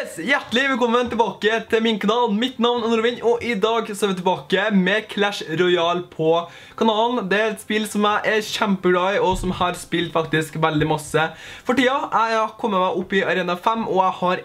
Yes, hjertelig velkommen tilbake til min kanal. Mitt navn er Norvin, og i dag så er vi tilbake med Clash Royale på kanalen. Det er et spill som jeg er kjempeglad i, og som har spilt faktisk veldig masse for tida. Jeg har kommet meg opp i Arena 5, og jeg har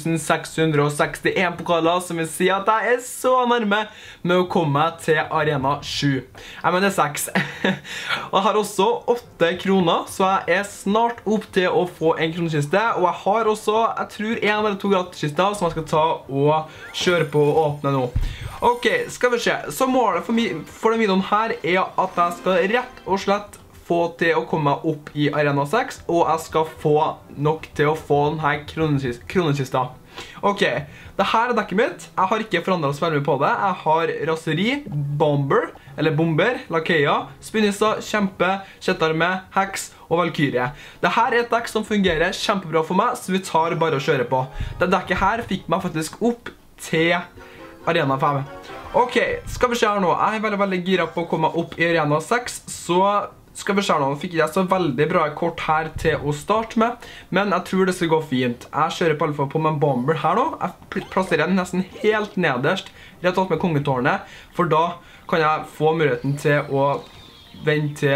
1661 pokaler, som vil si at jeg er så nærme med å komme meg til Arena 7. Jeg mener 6. Og jeg har også 8 kroner, så jeg er snart opp til å få en kronekiste, og jeg har også, jeg tror, 1 eller 2 gratiskister som jeg skal ta og kjøre på og åpne nå. Ok, skal vi se. Så målet for denne videoen her er at jeg skal rett og slett få til å komme meg opp i Arena 6, og jeg skal få nok til å få denne kronekista. Ok, dette er dekket mitt. Jeg har ikke forandret så veldig på det. Jeg har raseri, bomber, lakeia, spinissa, kjempe, kjettarme, heks og valkyrie. Dette er et dekk som fungerer kjempebra for meg, så vi tar bare og kjører på. Dette dekket her fikk meg faktisk opp til Arena 5. Ok, skal vi se her nå. Jeg er veldig gira på å komme opp i Arena 6, så skal vi se her nå. Nå fikk jeg så veldig bra kort her til å starte med, men jeg tror det skal gå fint. Jeg kjører på alle fall på med en bomber her nå. Jeg plasserer den nesten helt nederst, rett og slett med kongetårnet, for da kan jeg få muligheten til å vente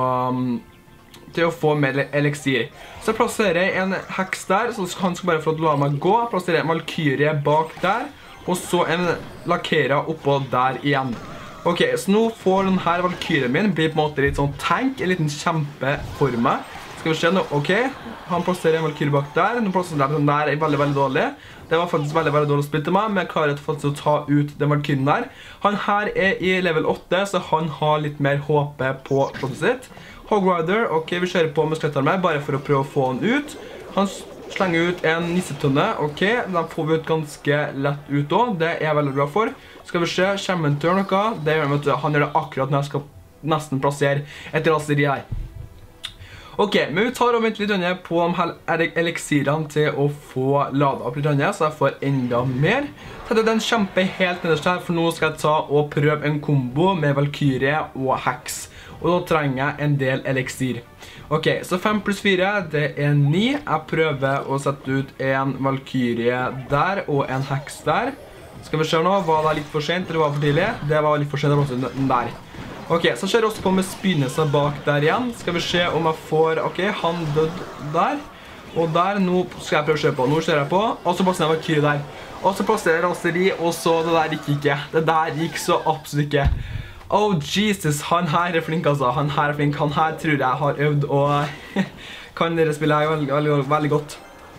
til å få mer eliksir. Så plasserer jeg en heks der, så han skal bare få la meg gå. Jeg plasserer en valkyrie bak der, og så en lakeira oppå der igjen. Ok, så nå får denne valkyrien min bli på en måte litt sånn tank, en liten kjempe for meg. Skal vi se nå, ok, han plasserer en valkyrie bak der, nå plasserer den der er veldig dårlig. Det var faktisk veldig dårlig å spille til meg, men jeg klarer faktisk å ta ut den valkyrien der. Han her er i level 8, så han har litt mer håpe på slottet sitt. Hogrider, ok, vi kjører på med sklettarme, bare for å prøve å få han ut. Han slenger ut en nissetønne, ok, den får vi ut ganske lett ut også, det er jeg veldig bra for. Skal vi se, kommer han til noe? Det gjør han, vet du, han gjør det akkurat når jeg skal nesten plassere et raseri her. Ok, men vi tar og venter litt på de her eliksirene til å få ladet opp litt, så jeg får enda mer. Dette er en kjempe helt nederst her, for nå skal jeg ta og prøve en kombo med valkyrie og heks. Og da trenger jeg en del eliksir. Ok, så 5 pluss 4, det er 9. Jeg prøver å sette ut en valkyrie der og en heks der. Skal vi se nå, var det litt for sent eller var det for tidlig? Det var litt for sent å plassere den der. Ok, så kjører jeg også på med spinelse bak der igjen. Skal vi se om jeg får, ok, han død der. Og der, nå skal jeg prøve å kjøre på. Nå kjører jeg på, og så plasserer jeg valkyrie der. Og så plasserer jeg raseri, og så det der gikk ikke. Det der gikk så absolutt ikke. Oh Jesus, han her er flink altså, han her er flink, han her tror jeg har øvd og kan dere spille veldig godt.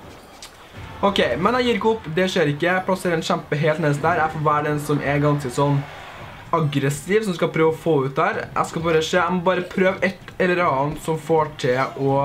Ok, men jeg gir ikke opp, det skjer ikke, jeg plasserer en kjempe helt nederst der, jeg får være den som er ganske sånn aggressiv, som skal prøve å få ut der. Jeg skal bare se, jeg må bare prøve et eller annet som får til å,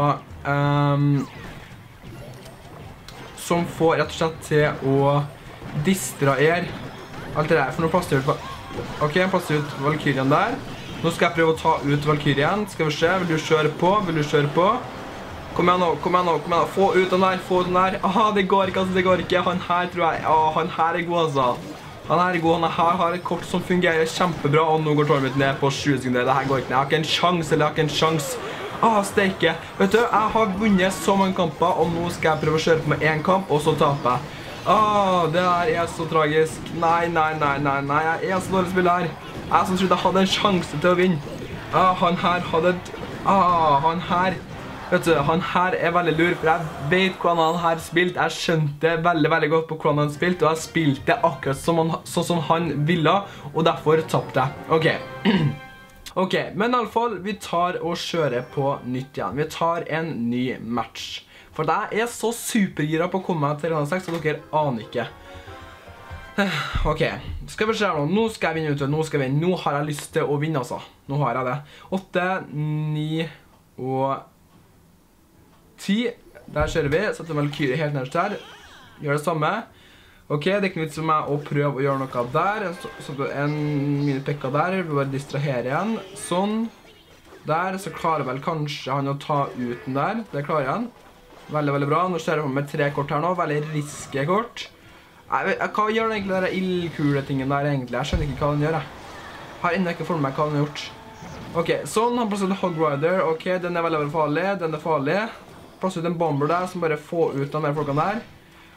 som får rett og slett til å distraere alt det der, for nå plasserer jeg ut. Ok, jeg plasserer ut valkyrien der. Nå skal jeg prøve å ta ut valkyrien. Skal vi se, vil du kjøre på? Vil du kjøre på? Kom igjen nå, kom igjen nå, kom igjen nå. Få ut den der, få ut den der. Aha, det går ikke, altså, det går ikke. Han her tror jeg, han her er god altså. Han her er god, han her har et kort som fungerer kjempebra, og nå går tårnet mitt ned på 20 sekunder. Dette går ikke ned, jeg har ikke en sjans, eller jeg har ikke en sjans. Steike. Vet du, jeg har vunnet så mange kamper, og nå skal jeg prøve å kjøre på med en kamp, og så taper jeg. Det her er så tragisk. Nei, jeg er så dårlig spiller her. Jeg som trodde jeg hadde en sjanse til å vinne. Han her hadde han her, vet du, han her er veldig lur, for jeg vet hvordan han her spilte. Jeg skjønte veldig godt på hvordan han spilte, og jeg spilte akkurat som han ville, og derfor tappte jeg. Ok. Ok, men i alle fall, vi tar og kjører på nytt igjen. Vi tar en ny match. For jeg er så supergira på å komme til Arena 6, så dere aner ikke. Ok, skal vi se nå. Nå skal jeg vinne ut, nå skal jeg vinne. Nå har jeg lyst til å vinne, altså. Nå har jeg det. 8, 9 og 10. Der kjører vi. Setter valkyrie helt nederst her. Gjør det samme. Ok, det er ikke litt som meg å prøve å gjøre noe der. Så en minipekka der. Vi bare distraherer igjen. Sånn. Der, så klarer vel kanskje han å ta ut den der. Det klarer han. Veldig bra. Nå ser jeg på med 3 kort her nå. Veldig riske kort. Hva gjør den egentlig der ildkule-tingen der egentlig? Jeg skjønner ikke hva den gjør, jeg. Har enda ikke for meg hva den har gjort. Ok, sånn. Han plasser ut Hogrider. Ok, den er veldig farlig. Den er farlig. Plasser ut en bomber der som bare får ut de der folkene der.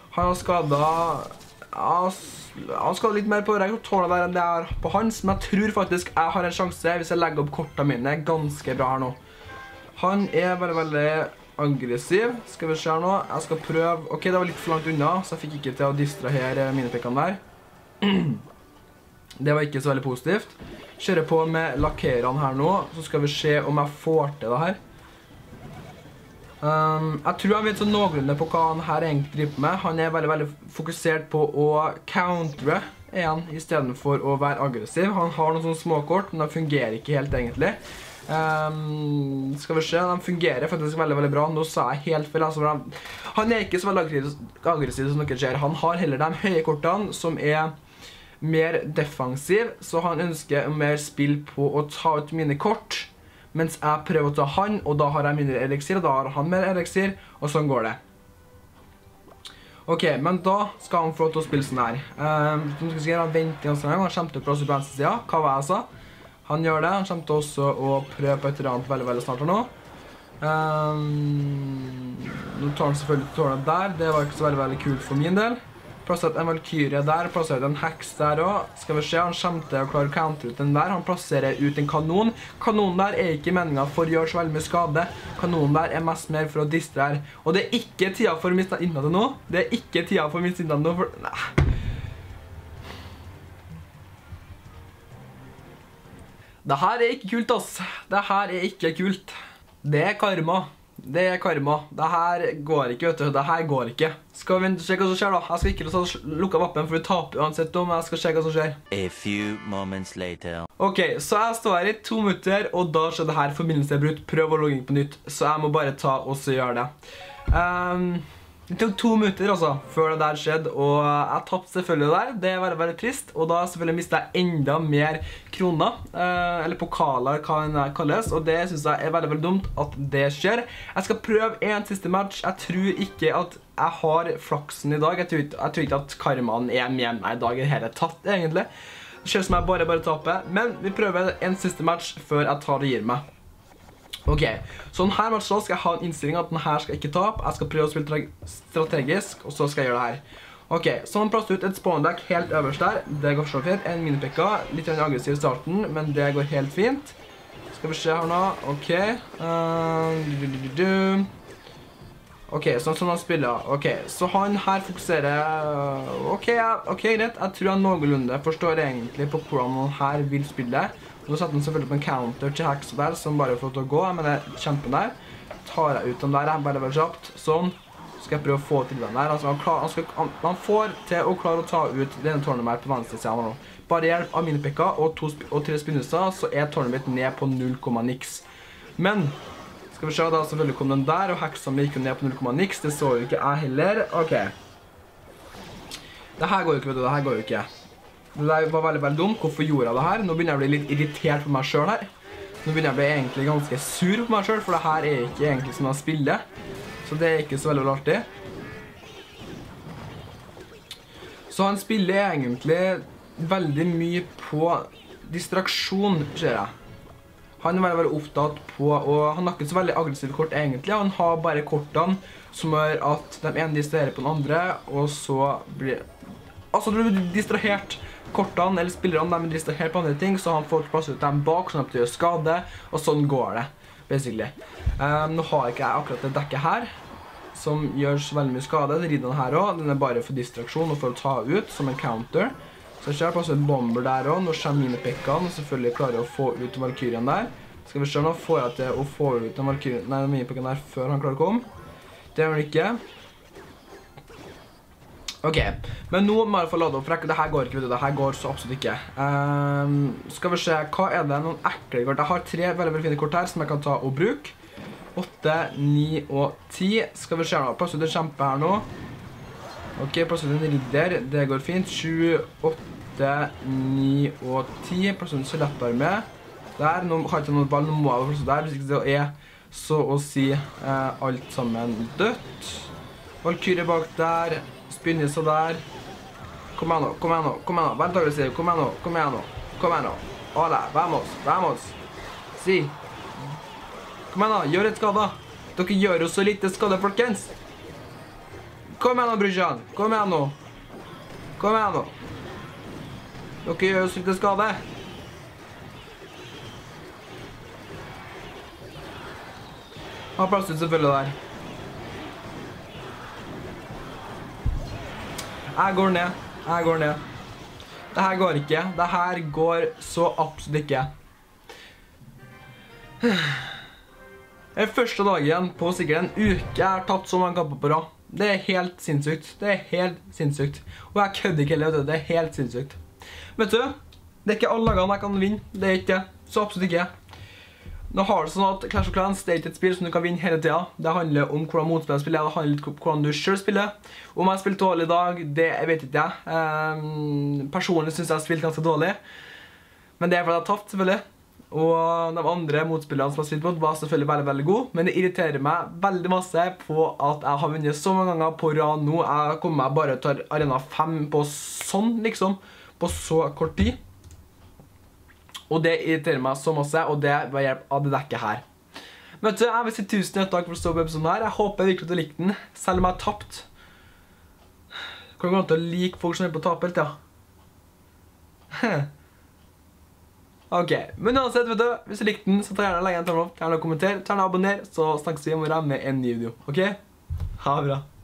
Han har skadet... Han skadet litt mer på tårnet der enn det er på hans, men jeg tror faktisk jeg har en sjanse hvis jeg legger opp kortene mine ganske bra her nå. Han er veldig aggressiv. Skal vi se her nå. Jeg skal prøve... Ok, det var litt for langt unna, så jeg fikk ikke til å distrahere minepikkene der. Det var ikke så veldig positivt. Kjører på med lakkerene her nå, så skal vi se om jeg får til det her. Jeg tror jeg vet så noenlunde på hva han her egentlig driver med. Han er veldig fokusert på å countere igjen, i stedet for å være aggressiv. Han har noen sånne småkort, men de fungerer ikke helt egentlig. Skal vi se, de fungerer faktisk veldig bra. Nå sa jeg helt feil, altså, han er ikke så veldig aggressiv som dere ser. Han har heller de høye kortene som er mer defensiv, så han ønsker mer spill på å ta ut mine kort, mens jeg prøver å ta han, og da har jeg mindre elixir, og da har han mer elixir, og sånn går det. Ok, men da skal han få lov til å spille sånn her. Han venter ganske lenge, han kommer til å prøve på venstre siden. Hva var jeg sa? Han gjør det, han kommer til også å prøve på et eller annet veldig snart her nå. Nå tar han selvfølgelig tårnet der, det var ikke så veldig kult for min del. Plasserer en valkyrie der, plasserer en heks der også. Skal vi se, han kommer til å klare å counter ut den der. Han plasserer ut en kanon. Kanonen der er ikke meningen for å gjøre så veldig mye skade. Kanonen der er mest mer for å distrahere. Og det er ikke tida for å miste innholdet nå. Det er ikke tida for å miste innholdet nå, for... Nei. Det her er ikke kult, ass. Det her er ikke kult. Det er karma. Det er karma. Det her går ikke, vet du. Det her går ikke. Skal vi se hva som skjer da? Jeg skal ikke lukke vappen, for vi taper uansett om jeg skal se hva som skjer. A few moments later. Ok, så jeg står her i 2 minutter, og da skjer det her forbindelse er brutt. Prøv å logge inn på nytt, så jeg må bare ta og så gjøre det. Det tok 2 minutter altså, før det der skjedde, og jeg tappte selvfølgelig der. Det er veldig trist, og da selvfølgelig mistet jeg enda mer kroner, eller pokaler, hva den kalles, og det synes jeg er veldig dumt at det skjer. Jeg skal prøve en siste match. Jeg tror ikke at jeg har flaksen i dag. Jeg tror ikke at karmaen er med meg i dag i hele tatt, egentlig. Det skjer som jeg bare taper, men vi prøver en siste match før jeg tar og gir meg. Ok, så denne matchen skal jeg ha en innstilling at denne skal ikke tape. Jeg skal prøve å spille strategisk, og så skal jeg gjøre det her. Ok, så han plasser ut et spawndeck helt øverst der. Det går så fint. En minipekka, litt aggressiv i starten, men det går helt fint. Skal vi se her nå. Ok. Ok, sånn han spiller. Ok, så han her fokuserer... Ok, greit. Jeg tror han noenlunde forstår egentlig på hvordan han her vil spille. Nå setter han selvfølgelig på en counter til heks der, som bare får til å gå, men det er kjempen der. Tar jeg ut den der, veldig kjapt. Sånn. Skal jeg prøve å få til den der. Altså, han får til å klare å ta ut denne tårnet her på venstre siden nå. Bare hjelp av minipekka og 3 spinnuser, så er tårnet mitt ned på 0,niks. Men, skal vi se, da selvfølgelig kom den der, og heksa mi gikk ned på 0,niks. Det så jo ikke jeg heller. Ok. Det her går jo ikke, vet du. Det her går jo ikke. Det var veldig dumt. Hvorfor gjorde jeg det her? Nå begynner jeg å bli litt irritert på meg selv her. Nå begynner jeg å bli egentlig ganske sur på meg selv, for det her er ikke egentlig som jeg spiller. Så det er ikke så veldig artig. Så han spiller egentlig veldig mye på distraksjon, ser jeg. Han er veldig opptatt på, og han har ikke så veldig aggressive kort egentlig. Han har bare kortene som gjør at de ene distraherer på den andre, og så blir... Altså, du blir distrahert. Kortene eller spillerne, de er distrahert på andre ting, så han får plass ut dem bak, sånn at det gjør skade, og sånn går det, basically. Nå har ikke jeg akkurat det dekket her, som gjør så veldig mye skade. Det ridder den her også, den er bare for distraksjon og for å ta ut, som en counter. Så jeg ser plass ut en bomber der også, nå kommer minipikkene, og selvfølgelig klarer jeg å få ut valkyrien der. Skal vi se nå, får jeg til å få ut den minipikken der før han klarer å komme. Det gjør han ikke. Ok, men nå må jeg få lade opp, for det her går ikke, vet du, det her går så absolutt ikke. Skal vi se, hva er det? Noen ekle kort. Jeg har 3 veldig fine kort her som jeg kan ta og bruke. 8, 9 og 10. Skal vi se nå, plass ut en kjempe her nå. Ok, plass ut en ridder, det går fint. 7, 8, 9 og 10. Plass ut en skjelettarme. Der, nå har jeg ikke noen ball, nå må jeg plass ut der, hvis ikke det er så å si alt sammen dødt. Valkyrie bak der. Spinner så der. Kom igjen nå. Vent dere sier. Kom igjen nå. Alle, vamos. Si. Kom igjen nå, gjør et skade. Dere gjør jo så lite skade, folkens. Kom igjen nå, brorsan. Kom igjen nå. Kom igjen nå. Dere gjør oss litt skade. Ha plass ut selvfølgelig der. Jeg går ned. Jeg går ned. Dette går ikke. Dette går så absolutt ikke. Det er første dagen på sikkert en uke jeg har tatt så mange kamper på rad. Det er helt sinnssykt. Det er helt sinnssykt. Og jeg kødder ikke heller, vet du. Det er helt sinnssykt. Vet du, det er ikke alle lagene jeg kan vinne. Det er ikke det. Så absolutt ikke. Nå har det sånn at Clash of Clans det er ikke et spill som du kan vinne hele tiden. Det handler om hvordan motspillere spiller, det handler litt om hvordan du selv spiller. Om jeg har spilt dårlig i dag, det vet ikke jeg. Personlig synes jeg har spilt ganske dårlig. Men det er fordi jeg har tapt, selvfølgelig. Og de andre motspillerne som har spilt mot var selvfølgelig veldig, veldig gode. Men det irriterer meg veldig masse på at jeg har vunnet så mange ganger på rad nå. Jeg kommer meg bare til arena 5 på sånn, liksom. På så kort tid. Og det irriterer meg så masse, og det var hjelp av det dekket her. Vet du, jeg vil si 1000 takk for å stå på episoden her. Jeg håper virkelig at du likte den, selv om jeg har tapt. Hvordan går det an til å like folk som er på tapelt, ja? Ok, men uansett, vet du, hvis du likte den, så ta gjerne legge en tommel opp, ta gjerne kommentere, ta gjerne abonner, så snakkes vi om å med en ny video, ok? Ha det bra.